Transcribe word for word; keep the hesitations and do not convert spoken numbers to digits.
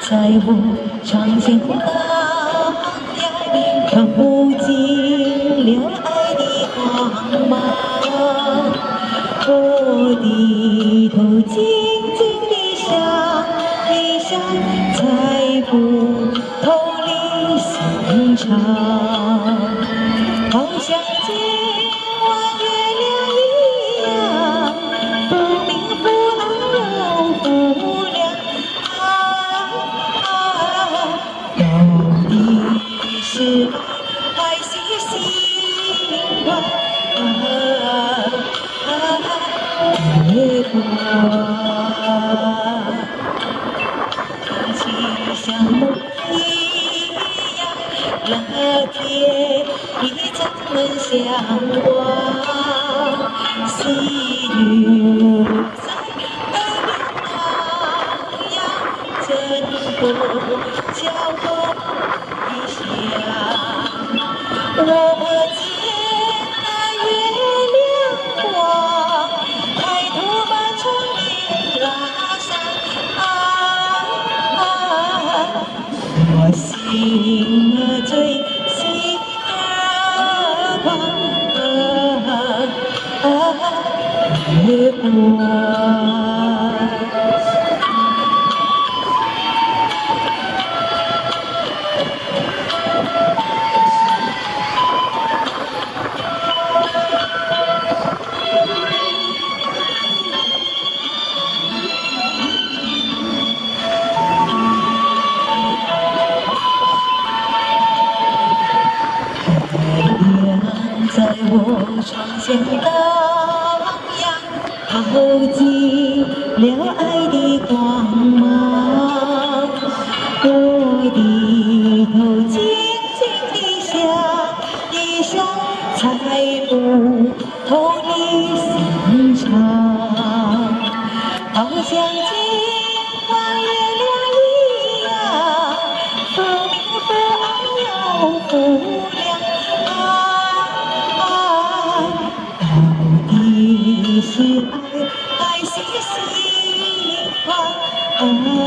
在我窗前荡漾，看不尽了爱的光芒。我低头静静地想一想，猜不透你心肠，好像今晚月亮一样，不明不暗又不亮。啊，到底是爱还是心慌？啊啊，月光。 天气像梦一样，老天已咱们相望，细雨在耳边荡漾，真不叫我一想，我见那月亮光，抬头把窗帘拉上。 我心儿最心儿狂，月光。在我窗前荡漾，耗尽了爱的光芒。我低头静静地想一想，猜不透你心肠，好像今晚月亮一样，不明不暗又不亮。 是爱还是心慌？